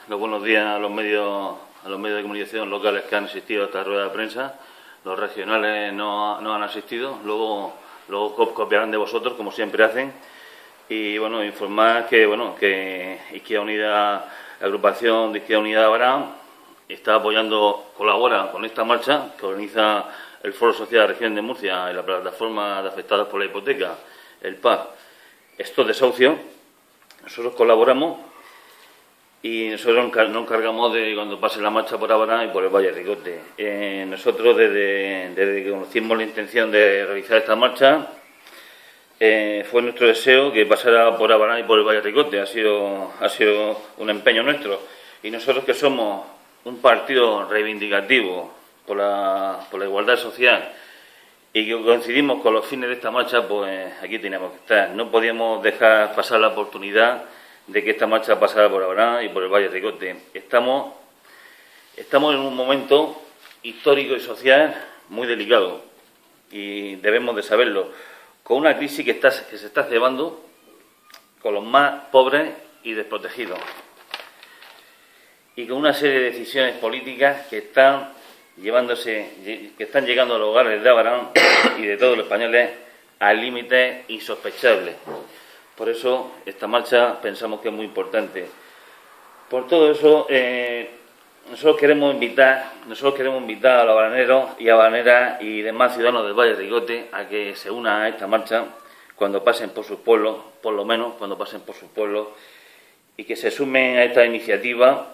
los buenos días a los medios de comunicación locales que han asistido a esta rueda de prensa. Los regionales no han asistido, luego copiarán de vosotros, como siempre hacen. Y bueno, informar que Izquierda Unida, la agrupación de Izquierda Unida de Abarán, colabora con esta marcha que organiza el Foro Social de la Región de Murcia y la plataforma de afectados por la hipoteca, el PAF. Estos desahucios, nosotros colaboramos y nosotros nos encargamos de cuando pase la marcha por Abarán y por el Valle Ricote. Nosotros, desde que conocimos la intención de realizar esta marcha, fue nuestro deseo que pasara por Abarán y por el Valle Ricote. Ha sido un empeño nuestro. Y nosotros, que somos un partido reivindicativo por la igualdad social y que coincidimos con los fines de esta marcha, pues aquí teníamos que estar. No podíamos dejar pasar la oportunidad de que esta marcha pasara por Abarán y por el Valle Ricote. Estamos en un momento histórico y social muy delicado y debemos de saberlo, con una crisis que se está cebando con los más pobres y desprotegidos, y con una serie de decisiones políticas que están llegando a los hogares de Abarán y de todos los españoles a límites insospechables. Por eso esta marcha pensamos que es muy importante. Por todo eso, nosotros queremos invitar a los abaraneros y abaraneras y demás ciudadanos del Valle Ricote a que se unan a esta marcha cuando pasen por sus pueblos, por lo menos cuando pasen por sus pueblos, y que se sumen a esta iniciativa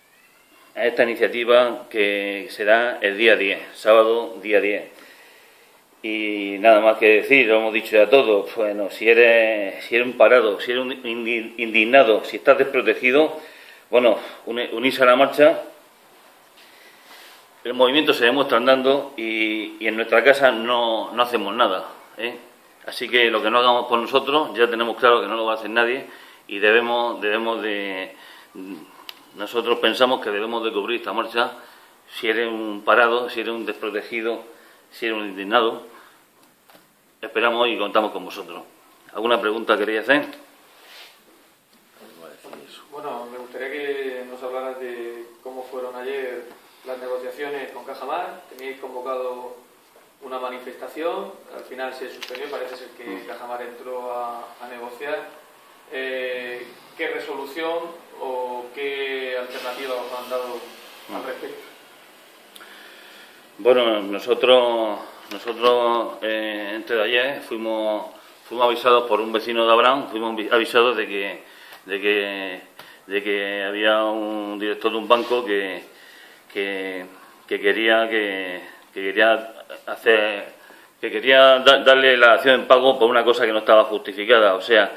que será el día 10, sábado día 10. Y nada más que decir, lo hemos dicho ya todo. Bueno, si eres un parado, si eres un indignado, si estás desprotegido, bueno, unirse a la marcha. El movimiento se demuestra andando y en nuestra casa no hacemos nada, ¿eh? Así que lo que no hagamos por nosotros, ya tenemos claro que no lo va a hacer nadie, y nosotros pensamos que debemos de cubrir esta marcha. Si eres un parado, si eres un desprotegido, si eres un indignado, esperamos y contamos con vosotros. ¿Alguna pregunta queréis hacer? Bueno, me gustaría que nos hablaras de cómo fueron ayer las negociaciones con Cajamar. Teníais convocado una manifestación, al final se suspendió, parece ser que Cajamar entró a negociar. ¿Qué resolución o qué alternativa os han dado al respecto? Bueno, nosotros antes de ayer fuimos avisados por un vecino de Abarán, fuimos avisados de que había un director de un banco que quería darle la dación en pago por una cosa que no estaba justificada. O sea,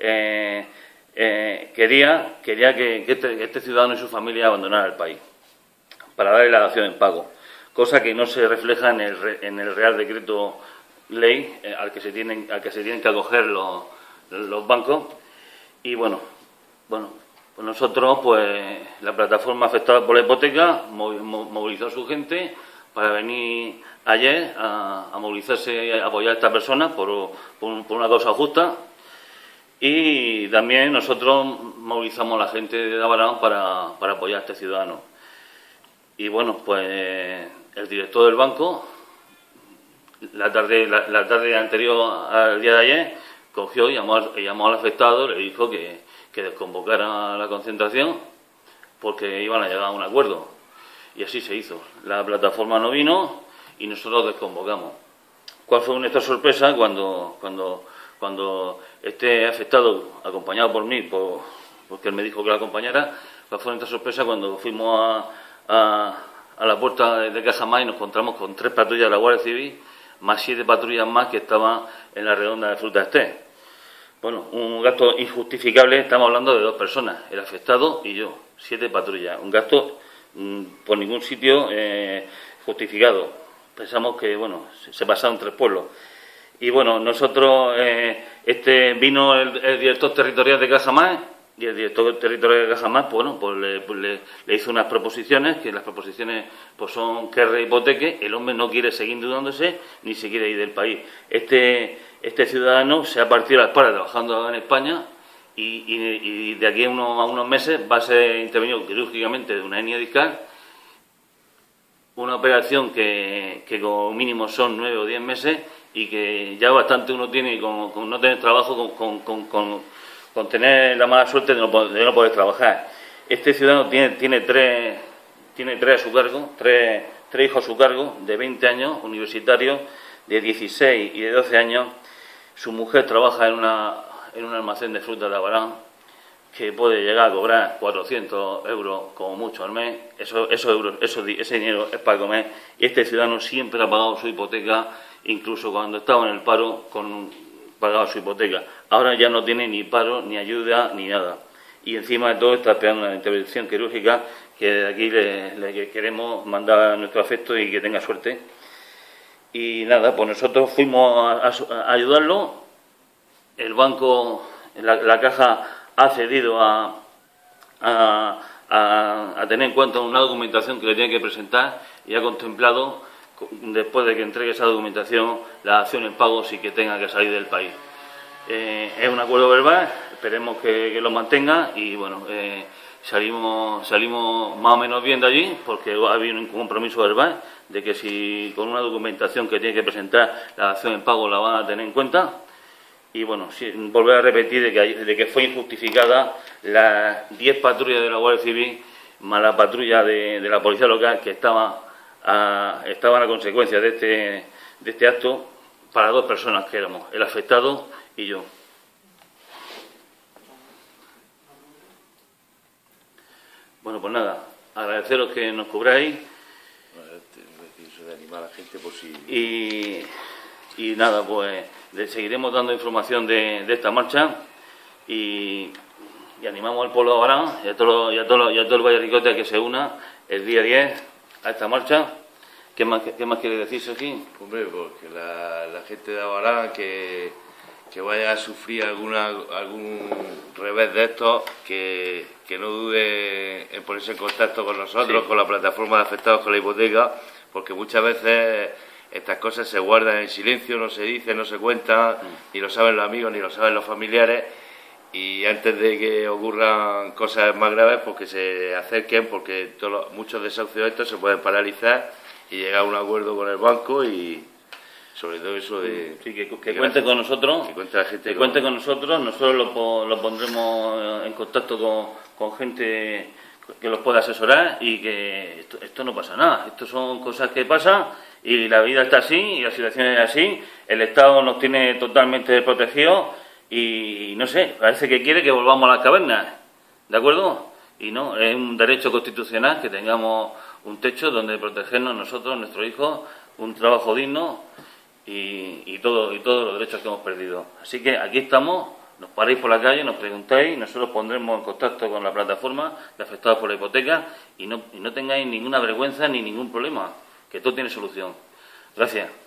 quería que este ciudadano y su familia abandonaran el país para darle la dación en pago, cosa que no se refleja en el Real Decreto Ley al que se tienen que acoger los bancos. Y bueno, pues nosotros, pues la plataforma afectada por la hipoteca movilizó a su gente para venir ayer a movilizarse y apoyar a esta persona por una causa justa. Y también nosotros movilizamos a la gente de Abarán para apoyar a este ciudadano. Y bueno, pues el director del banco, la tarde anterior al día de ayer, cogió y llamó al afectado, le dijo que desconvocara la concentración porque iban a llegar a un acuerdo. Y así se hizo. La plataforma no vino y nosotros desconvocamos. ¿Cuál fue nuestra sorpresa cuando este afectado, acompañado por mí, porque él me dijo que lo acompañara? ¿Cuál fue nuestra sorpresa cuando fuimos a la puerta de Cajamar y nos encontramos con 3 patrullas de la Guardia Civil, más 7 patrullas más que estaban en la redonda de Fruta Esté? Bueno, un gasto injustificable. Estamos hablando de 2 personas, el afectado y yo, 7 patrullas, un gasto por ningún sitio justificado. Pensamos que, bueno, se pasaron 3 pueblos. Y bueno, nosotros, vino el director territorial de Cajamar, y el director territorial de Cajamar, bueno, pues le hizo unas proposiciones, que las proposiciones pues son que rehipoteque. El hombre no quiere seguir endeudándose ni se quiere ir del país. Este ciudadano se ha partido la espalda trabajando en España y de aquí a unos meses va a ser intervenido quirúrgicamente de una hernia discal, una operación que como mínimo son 9 o 10 meses y que ya bastante uno tiene con no tener trabajo, con tener la mala suerte de no poder trabajar. Este ciudadano tiene tres a su cargo, tres hijos a su cargo, de 20 años, universitarios, de 16 y de 12 años. Su mujer trabaja en un almacén de frutas de Abarán, que puede llegar a cobrar 400 euros como mucho al mes. Ese dinero es para comer. Y este ciudadano siempre ha pagado su hipoteca, incluso cuando estaba en el paro, pagaba su hipoteca. Ahora ya no tiene ni paro, ni ayuda, ni nada. Y encima de todo está esperando una intervención quirúrgica, que de aquí le queremos mandar nuestro afecto y que tenga suerte. Y nada, pues nosotros fuimos a ayudarlo. El banco, la caja, ha cedido a tener en cuenta una documentación que le tiene que presentar y ha contemplado, después de que entregue esa documentación, la acción en pago si que tenga que salir del país. Es un acuerdo verbal, esperemos que lo mantenga y bueno, salimos más o menos bien de allí, porque ha habido un compromiso verbal de que si con una documentación que tiene que presentar la acción en pago la van a tener en cuenta. Y bueno, volver a repetir de que fue injustificada las 10 patrullas de la Guardia Civil más la patrulla de la Policía Local que estaban a consecuencia de este acto para dos personas que éramos, el afectado y yo. Bueno, pues nada, agradeceros que nos cubráis. Y nada, pues seguiremos dando información de esta marcha y animamos al pueblo de Abarán y a todo el Valle Ricote a que se una el día 10 a esta marcha. ¿Qué más quiere decir, Sergi? Hombre, porque la gente de Abarán que vaya a sufrir algún revés de estos, que no dude en ponerse en contacto con nosotros, sí, con la plataforma de afectados con la hipoteca, porque muchas veces estas cosas se guardan en silencio, no se dicen, no se cuentan, ni lo saben los amigos, ni lo saben los familiares, y antes de que ocurran cosas más graves, pues que se acerquen, porque muchos desahucios estos se pueden paralizar y llegar a un acuerdo con el banco y sobre todo eso de... Sí, que cuente con nosotros, que cuente con nosotros, nosotros lo pondremos en contacto con gente que los pueda asesorar y que esto no pasa nada, esto son cosas que pasan y la vida está así y la situación es así, el Estado nos tiene totalmente protegidos y no sé, parece que quiere que volvamos a las cavernas, ¿de acuerdo? Y no, es un derecho constitucional que tengamos un techo donde protegernos nosotros, nuestros hijos, un trabajo digno y todos los derechos que hemos perdido. Así que aquí estamos, nos paráis por la calle, nos preguntáis, nosotros pondremos en contacto con la plataforma de afectados por la hipoteca y no tengáis ninguna vergüenza ni ningún problema, que todo tiene solución. Gracias.